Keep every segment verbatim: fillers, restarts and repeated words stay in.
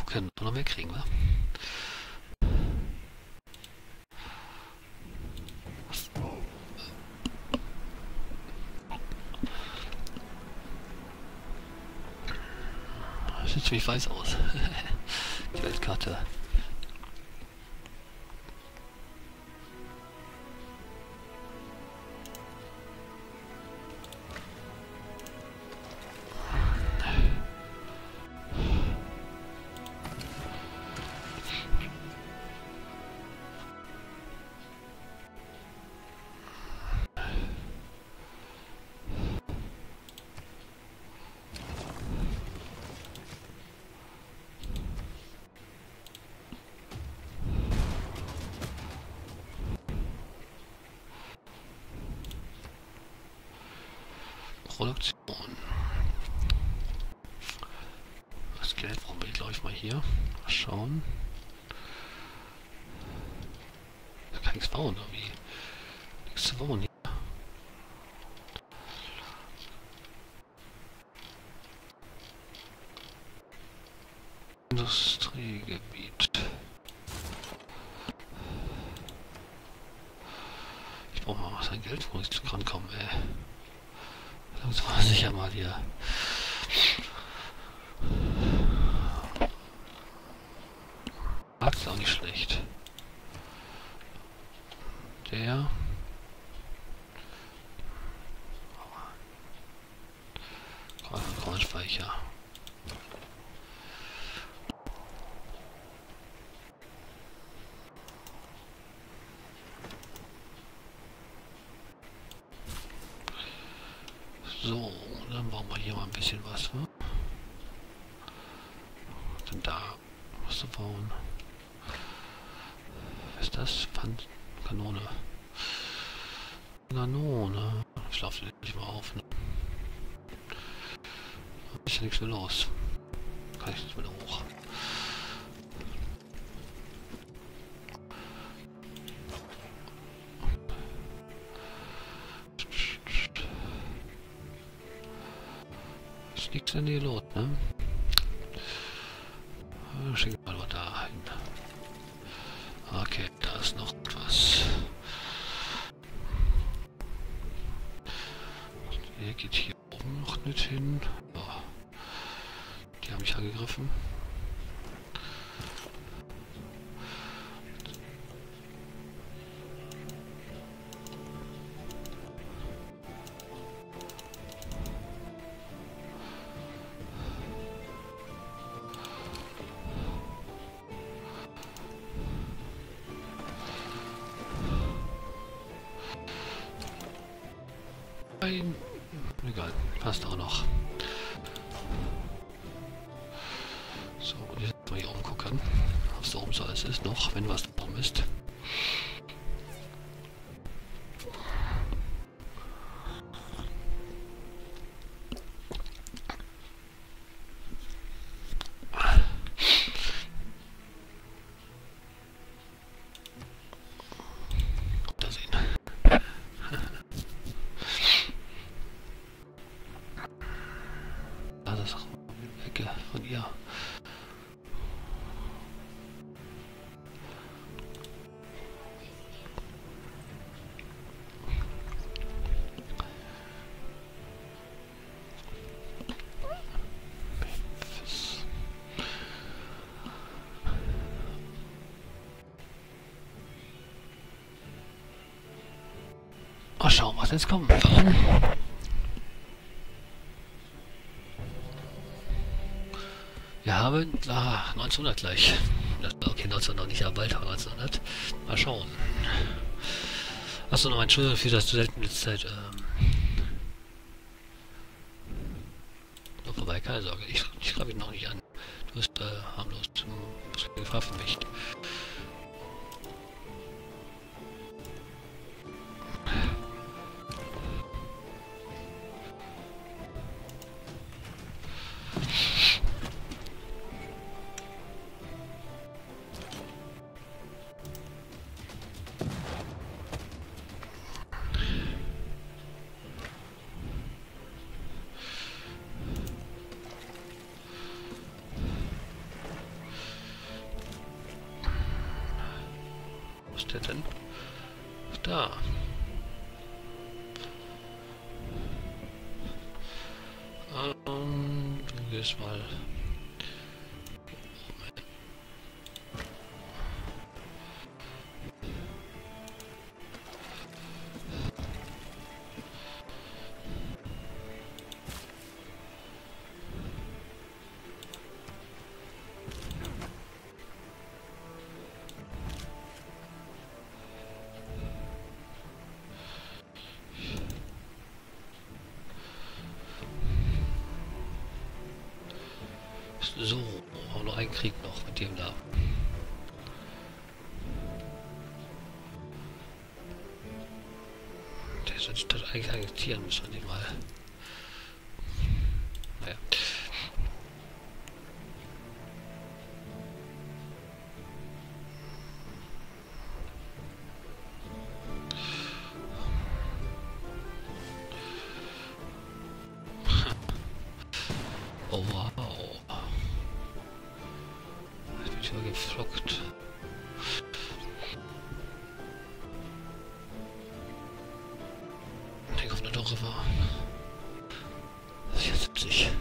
Können wir noch mehr kriegen, wa? Das sieht ziemlich weiß aus. Die Weltkarte. Produktion. Das Geld brauchen wir, glaube ich, mal hier. Mal schauen. Da kann nichts bauen, irgendwie. Nichts zu bauen hier. Industriegebiet. Ich brauche mal was an Geld, wo ich zu rankomme, ey. Langsam mal sicher mal hier. Markt ist auch nicht schlecht. Der. Kornspeicher. So, dann brauchen wir hier mal ein bisschen was. Ne? Dann da was zu bauen. Was ist das? Pfand Kanone. Kanone. Ich laufe nicht mal auf. Ne? Ist ja nichts mehr los. Kann ich nicht wieder hoch. Ist nichts in die los, ne? Schicken wir mal da hin. Okay, da ist noch was. Der geht hier oben noch nicht hin. Oh. Die haben mich angegriffen. Nein. Egal, passt auch noch. So, jetzt mal hier oben gucken, was da oben so alles ist noch, wenn was da oben ist. Von ihr. Mal schauen, was jetzt kommt. Wir haben ah, neunzehnhundert gleich. Okay, neunzehnhundert noch nicht, aber bald haben wir neunzehnhundert. Mal schauen. Achso, noch ein Entschuldigung für das zu selten letzte Zeit. Ähm, nur vorbei, keine Sorge. Ich, ich schreibe ihn noch nicht an. Du bist äh, harmlos. Du bist keine Gefahr für mich. ist der denn? Da. Ähm, du gehst mal. So, auch noch einen Krieg noch mit dem da. Der sollte das eigentlich agitieren müssen, die mal. Naja. Oh wow. Ich bin geflockt. Ich hoffe, der River. vierundsiebzig.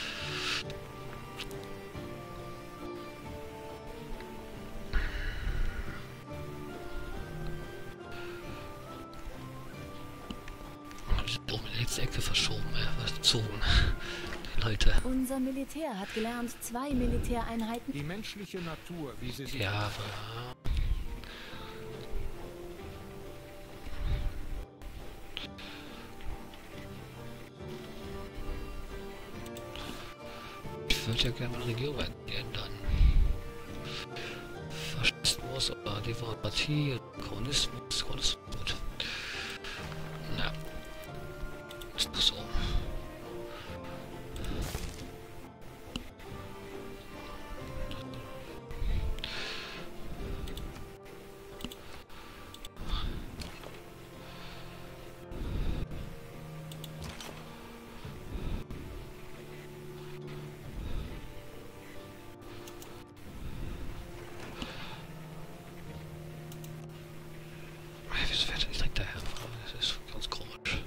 Die sind oben in die letzte Ecke verschoben, äh, verzogen. Die Leute. Unser Militär hat gelernt, zwei Militäreinheiten. Die menschliche Natur, wie sie sich... Ja, aber... Ich würde ja gerne meine Regierung ändern. Faschismus oder Demokratie, Kommunismus, Kommunismus. Gut. Na. Ist doch so. Wieso fährt er nicht direkt daher? Das ist ganz komisch.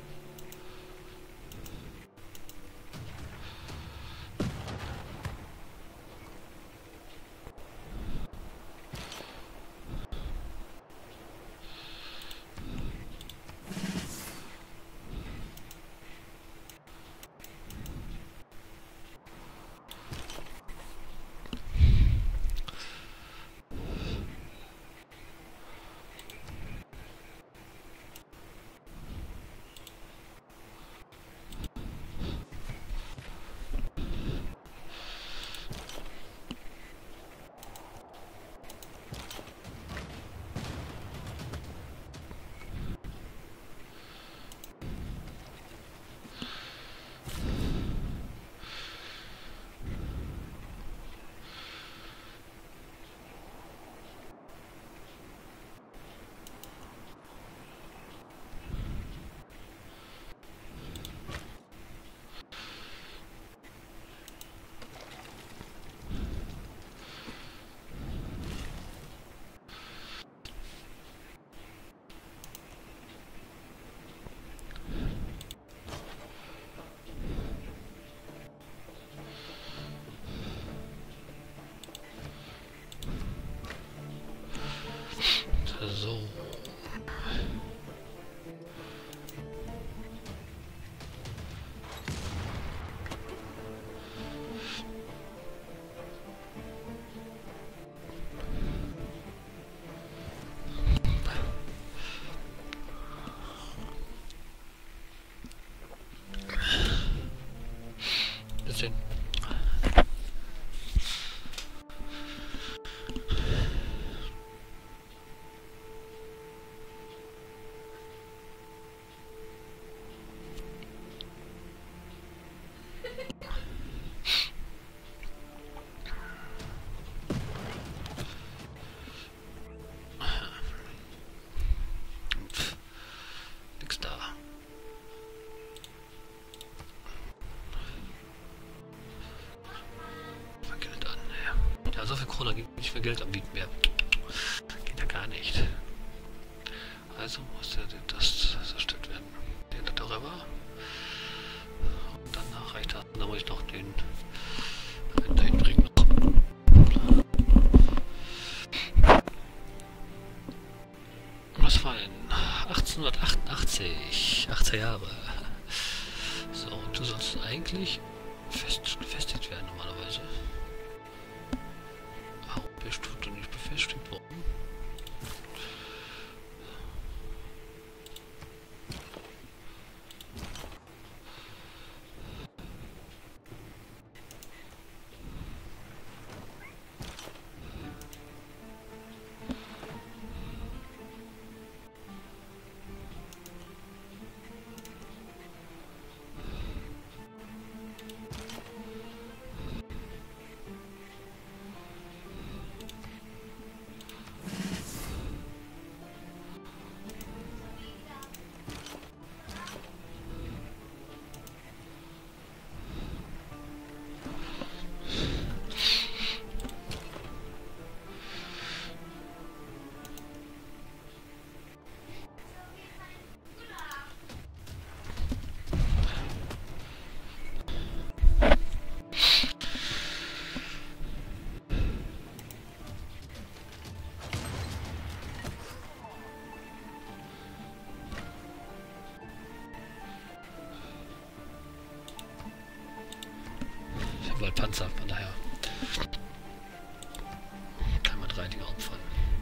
So. Bisschen. Nix da. Geld an. Ja, so viel Krone gibt nicht mehr Geld anbieten mehr. Geht ja gar nicht. Also muss der, das zerstört werden. Den da darüber. Und danach reicht das. Dann muss ich noch den dahin bringen. Was war denn? achtzehnhundertachtundachtzig. achtzig Jahre. So, und du sollst eigentlich fest, befestigt werden normalerweise. Warum bist du denn nicht befestigt worden? Weil Panzer, von daher kann man drei Dinger opfern.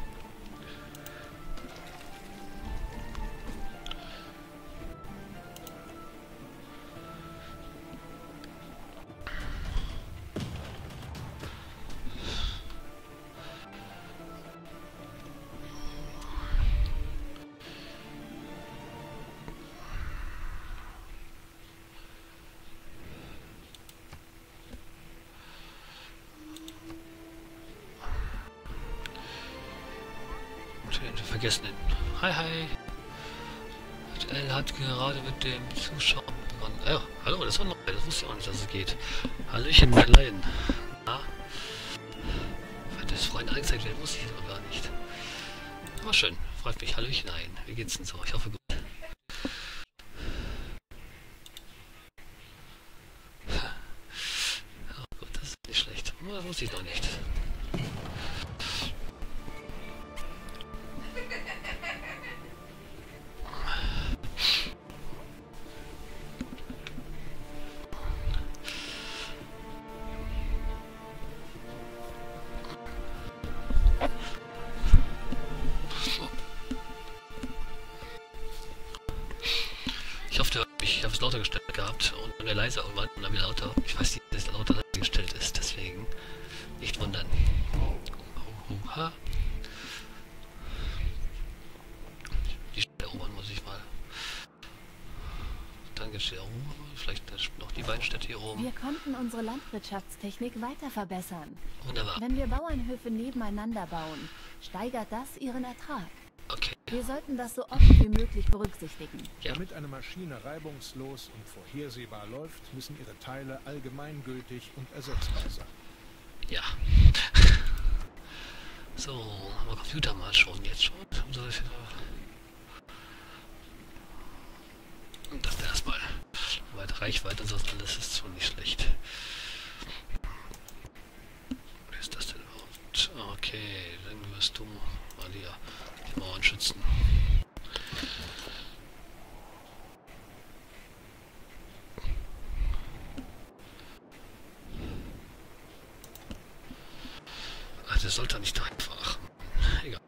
Vergessen. Hi, hi. Er hat gerade mit dem Zuschauer begonnen. Ja, hallo, das war neu. Das wusste ich auch nicht, dass es geht. Hallöchen, Leiden. Na? Weil das Freund angezeigt werden muss ich aber gar nicht. Aber schön, freut mich. Hallöchen, nein. Wie geht's denn so? Ich hoffe gut. Ja, gut, das ist nicht schlecht. Das wusste ich noch nicht. Ich hoffe, ich habe es lauter gestellt gehabt und dann leiser und dann wieder lauter. Ich weiß nicht, dass es lauter gestellt ist, deswegen nicht wundern. Oha. Die Stelle erobern muss ich mal. Dann gibt es hier oben, vielleicht noch die beiden Städte hier oben. Wir konnten unsere Landwirtschaftstechnik weiter verbessern. Wunderbar. Wenn wir Bauernhöfe nebeneinander bauen, steigert das ihren Ertrag. Okay. Wir sollten das so oft wie möglich berücksichtigen. Ja. Damit eine Maschine reibungslos und vorhersehbar läuft, müssen ihre Teile allgemeingültig und ersetzbar sein. Ja. So, aber Computer mal schon, jetzt schon. Und das erstmal. Weit Reichweite, sonst alles ist schon nicht schlecht. Wer ist das denn überhaupt? Okay, dann wirst du mal hier die Mauern schützen. Ach, das sollte nicht einfach. Egal.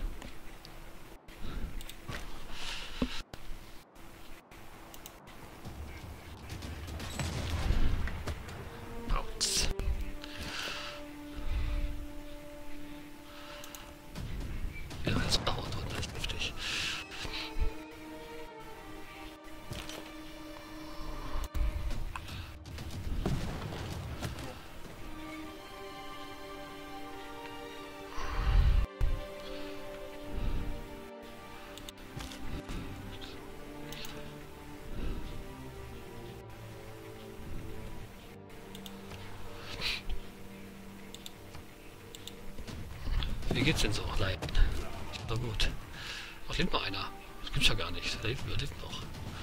Pauz. Ja, jetzt dauert und nicht heftig. Wie geht's denn so? Nein. War gut. Ach, lebt noch einer. Gibt's ja gar nicht. Der lebt, der lebt noch.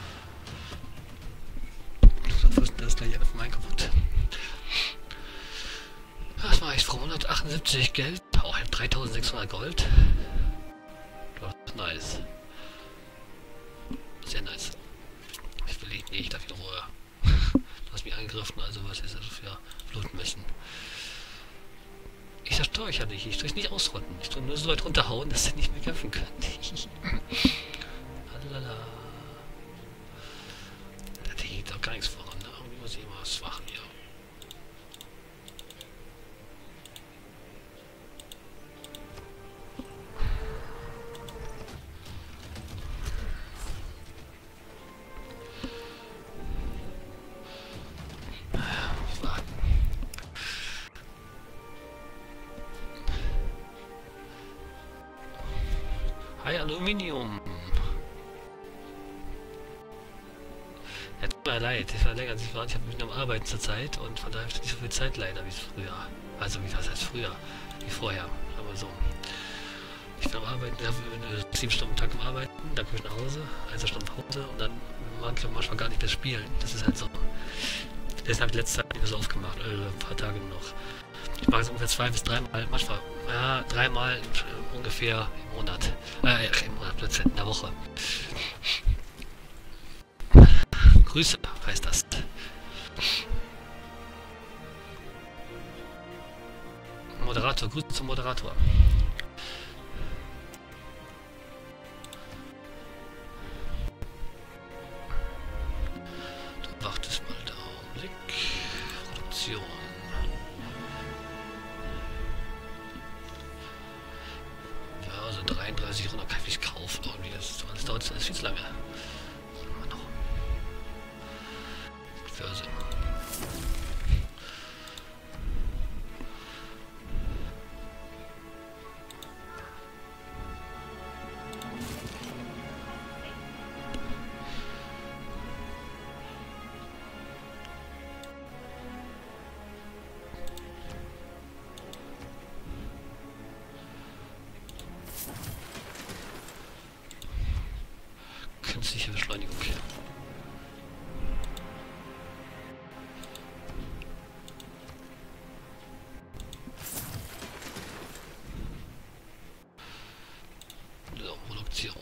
So, das ist gleich einfach mein kaputt. Das war echt hundertachtundsiebzig Geld. Oh, ich hab dreitausendsechshundert Gold. Das ist nice. Sehr nice. Ich will nicht, nee, ich darf in Ruhe. Du hast mich angegriffen, also was ist das für bluten müssen. Ich zerstöre euch ja nicht, ich tue es nicht ausrotten. Ich tue nur so weit runterhauen, dass ihr nicht mehr kämpfen könnt. Lalala. Da geht doch gar nichts voran, ne? Irgendwie muss ich immer was machen hier. Hi, Aluminium. Ja, tut mir leid, ich war länger, ich war, ich habe mich am Arbeiten zur Zeit und von daher habe ich nicht so viel Zeit leider wie früher. Also wie was heißt früher? Wie vorher, aber so. Ich bin am Arbeiten, ich habe sieben Stunden am Tag am Arbeiten, dann komme ich nach Hause, eine Stunde Pause und dann manchmal, manchmal gar nicht mehr spielen. Das ist halt so. Deshalb habe ich letzte Zeit nicht mehr so aufgemacht, also ein paar Tage noch. Ich mache es ungefähr zwei bis dreimal, manchmal, ja, dreimal äh, ungefähr im Monat. Äh, im Monat plötzlich, in der Woche. Grüße heißt das. Moderator, Grüße zum Moderator. Du wartest mal da, Augenblick. Produktion. dreiunddreißig Runden kann ich nicht kaufen irgendwie. Das, das dauert alles viel zu lange. Börse. Künstliche Beschleunigung. So, Produktion.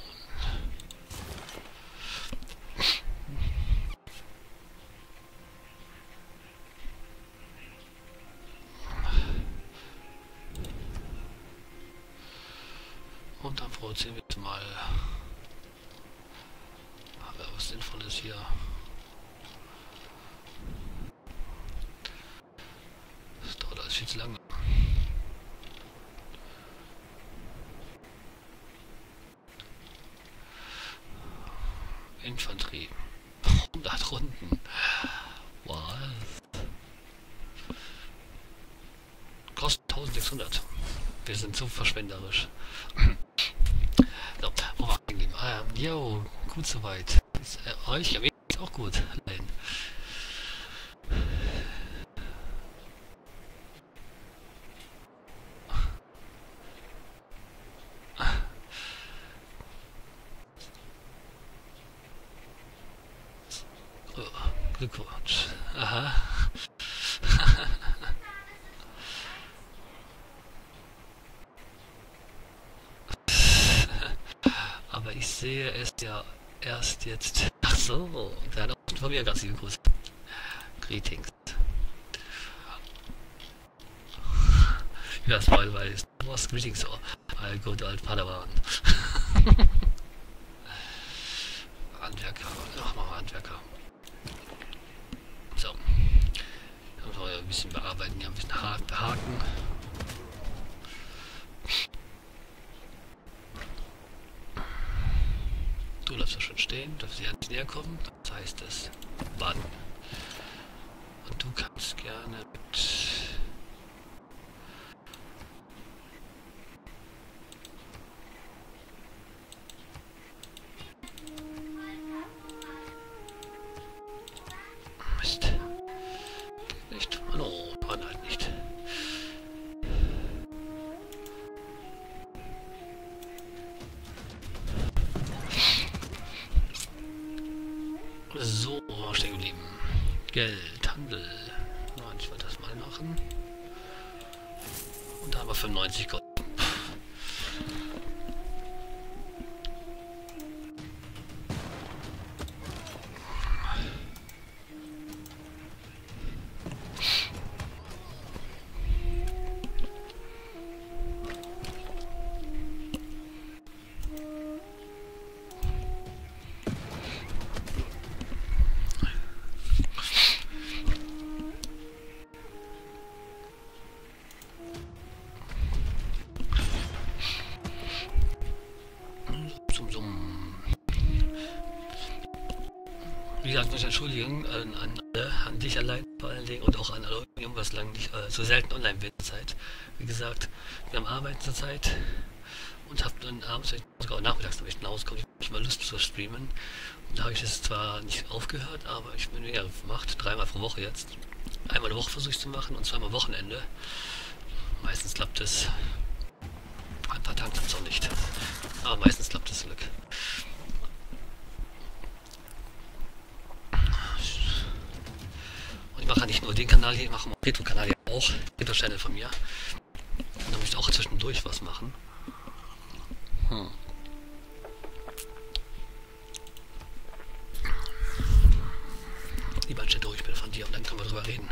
Und dann produzieren wir jetzt mal was Sinnvolles hier. Das dauert alles viel zu lange. Infanterie. hundert Runden. Was? Kostet eintausendsechshundert. Wir sind so verschwenderisch. So, wo war ich geblieben? Ah, ja, jo, gut soweit. Ist, äh, euch, ja, mir geht's auch gut. Nein. Oh, Glückwunsch. Aha. Aber ich sehe es ja erst jetzt. Ach so, der hat auch von mir ganz liebe Grüße. Greetings. Ja, das war weil was Greetings so. All good old Padawan. Handwerker. Ach, machen wir Handwerker. So. Dann müssen wir ein bisschen bearbeiten, hier ein bisschen behaken. Du bleibst da schon stehen, darfst sie nicht näher kommen, das heißt es warten. Und du kannst gerne mit Mist. Nicht? Oh no, nein, halt nicht. Geld, Handel. Nein, ich wollte das mal machen. Und da haben wir fünfundneunzig Gold. Wie gesagt, muss ich entschuldigen an, an alle, an dich allein vor allen Dingen und auch an Aluminium, was lang nicht äh, so selten online wird zurzeit. Wie gesagt, wir haben Arbeit zurzeit und hab dann abends, sogar nachmittags, wenn ich nach Hause komme, ich hab mal Lust zu streamen. Und da habe ich es zwar nicht aufgehört, aber ich bin wieder gemacht, dreimal pro Woche jetzt. Einmal eine Woche versuche ich zu machen und zweimal Wochenende. Meistens klappt es. Ein paar Tage klappt es auch nicht. Aber meistens klappt es Glück. Ich mache nicht nur den Kanal hier, ich mache den Retro-Kanal hier auch. Retro-Channel von mir. Und da möchte ich auch zwischendurch was machen. Hm. Lieber ein durch bin von dir und dann können wir drüber reden.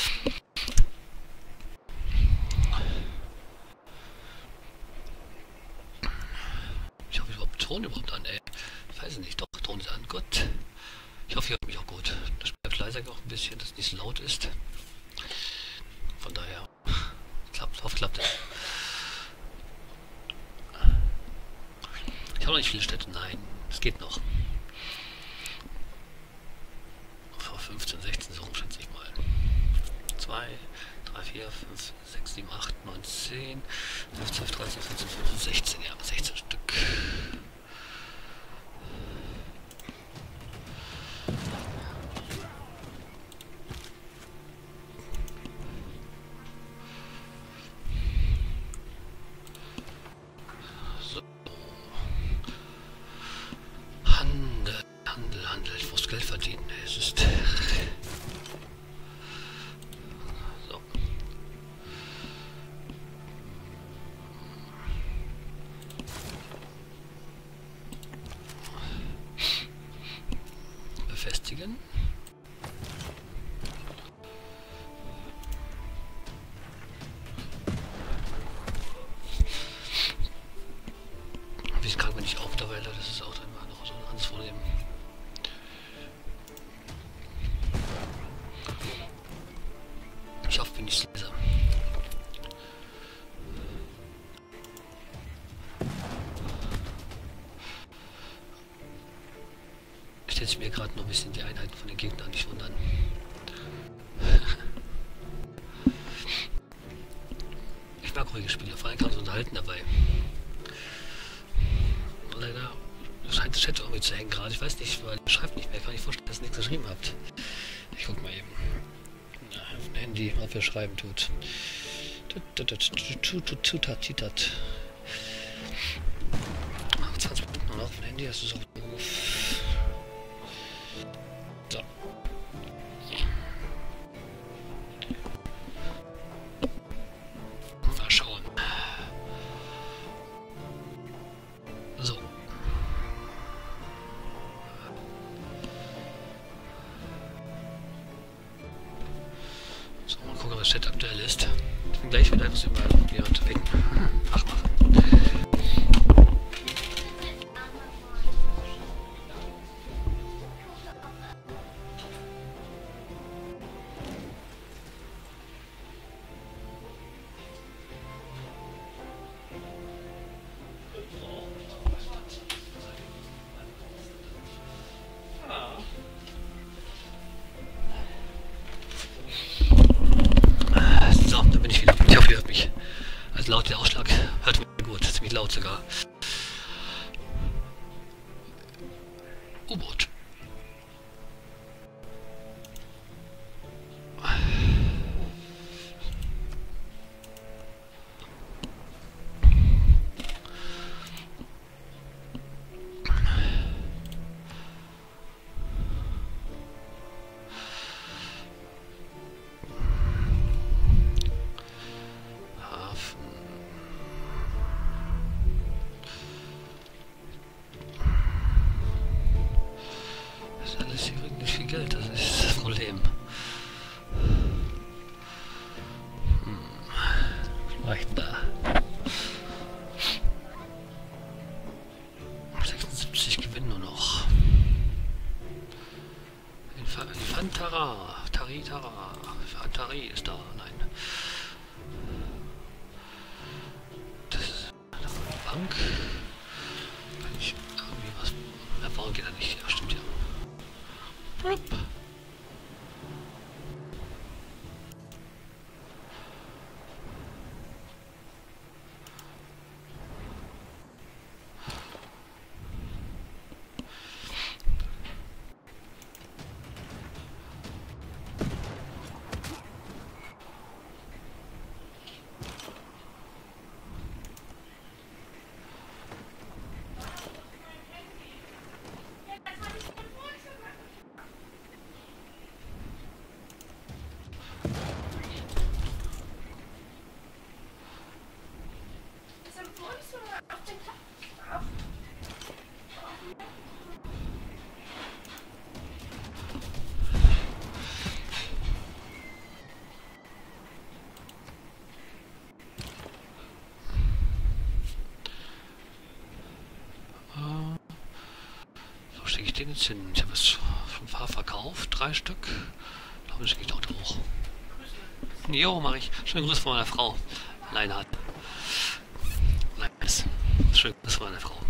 Ich hoffe, ich überhaupt Ton überhaupt an, ey. Ich weiß es nicht, doch, Ton ist an. Gut. Ich hoffe, ihr hört mich auch gut. Das bleibt leiser noch ein bisschen, dass es nicht so laut ist. Von daher, klappt, hoffe, klappt es. Ich habe noch nicht viele Städte, nein, es geht noch. Vor fünfzehn, sechzehn, so rum schätze ich mal. zwei, drei, vier, fünf, sechs, sieben, acht, neun, zehn, elf, zwölf, dreizehn, vierzehn, fünfzehn, sechzehn, ja, sechzehn Stück. Geld verdienen. Es ist so. Befestigen. Wie krank bin ich auch mittlerweile? Das ist auch immer noch so ein anderes Problem. Ich hoffe, bin ich leise. Stellt sich mir gerade noch ein bisschen die Einheiten von den Gegnern nicht wundern. Ich mag ruhige Spiele, vor allem kann man so unterhalten dabei. Und leider scheint das Chat irgendwie zu hängen gerade. Ich weiß nicht, weil ihr schreibt nicht mehr. Kann ich vorstellen, dass ihr nichts geschrieben habt. Ich guck mal eben. Auf dem Handy, ob er schreiben tut. zwanzig Minuten noch auf dem Handy, das ist auch doof. So. Mal schauen. So. So, mal gucken, was Chat aktuell ist. Ich bin gleich wieder etwas über jemand weg. Ach, mach. So, da bin ich wieder. Ich hoffe, ihr hört mich. Also laut der Ausschlag hört mich gut, ziemlich laut sogar. U-Boot. Reicht da. sechsundsiebzig gewinnen nur noch. Inf Infantara. Tari Tara. Tari ist da. Nein. Das ist eine Bank. Kann ich irgendwie was. Mehr bauen geht da nicht. Ja, stimmt ja. Blub. Wo stecke ich den jetzt hin? Ich habe es schon ein paar verkauft, drei Stück. Ich glaube, ich schicke ich doch da hoch. Jo, mache ich. Schönen Grüß von meiner Frau. Leinhard. Nice. Schönen Grüß von meiner Frau.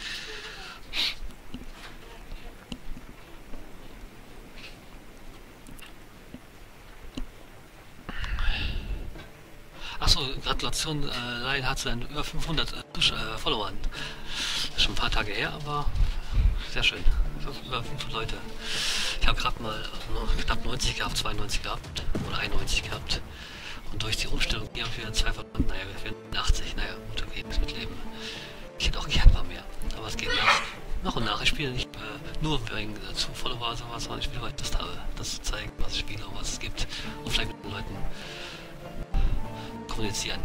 Achso, Gratulation, äh, Leinhard zu über fünfhundert äh, Followern. Das ist schon ein paar Tage her, aber sehr schön. Über fünfhundert Leute. Ich habe gerade mal noch knapp neunzig gehabt, zweiundneunzig gehabt oder einundneunzig gehabt. Und durch die Umstellung hier habe ich wieder zwei verloren. Naja, wir werden achtzig. Naja, gut, okay, das mit Leben. Ich hätte auch gern mal mehr. Aber es geht nach, nach und nach. Ich spiele nicht äh, nur wegen äh, zu Follower oder sowas, sondern ich spiele, weil ich das habe. Das zu zeigen, was ich spiele und was es gibt. Und vielleicht mit den Leuten kommunizieren.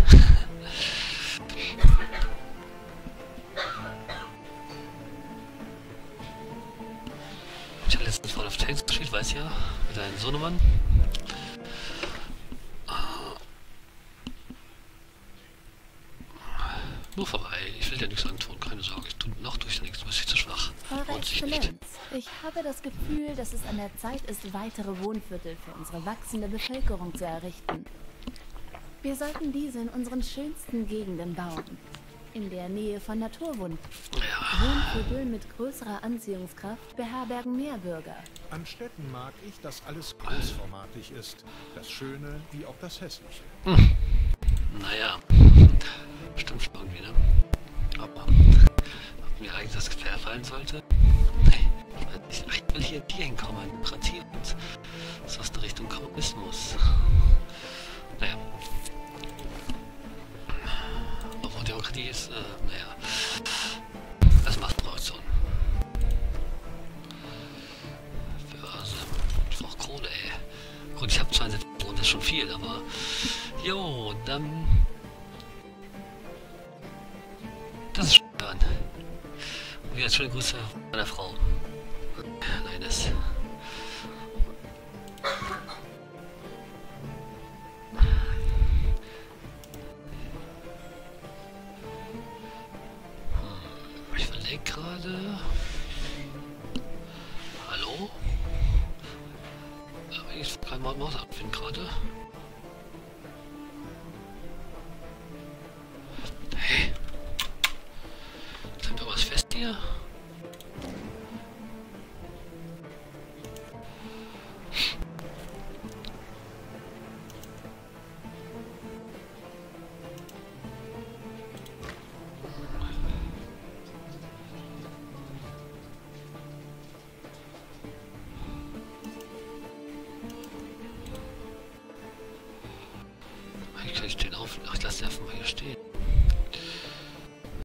Ich habe letztens Fall of Tanks gespielt, weiß ja, mit einem Sohnemann. Nur vorbei, ich will dir nichts antun, keine Sorge, ich tue noch durch nichts, du bist viel zu schwach. Eure Exzellenz, ich habe das Gefühl, dass es an der Zeit ist, weitere Wohnviertel für unsere wachsende Bevölkerung zu errichten. Wir sollten diese in unseren schönsten Gegenden bauen. In der Nähe von Naturwunden. Ja. Wohnviertel mit größerer Anziehungskraft beherbergen mehr Bürger. An Städten mag ich, dass alles großformatig ist. Das Schöne wie auch das Hässliche. Hm. Naja, stimmt schon irgendwie, ne? Aber ob mir eigentlich das gefallen sollte? Nee, ich, ich will hier hier hinkommen, Demokratie und das ist in Richtung Kommunismus. Naja. Obwohl Demokratie ist, äh, naja, das macht Produktion. Börse, ich brauch Kohle, ey. Gut, ich habe zweiundsiebzig Millionen, das ist schon viel, aber jo, dann das ist schön. Und wieder schöne Grüße meiner Frau. Nein, das ich überlege gerade. Hallo? Aber ich kann mal Maus abfinden gerade. Hey. Sind wir was fest hier? Eigentlich kann ich den auf. Ach, ich lasse den einfach mal hier stehen.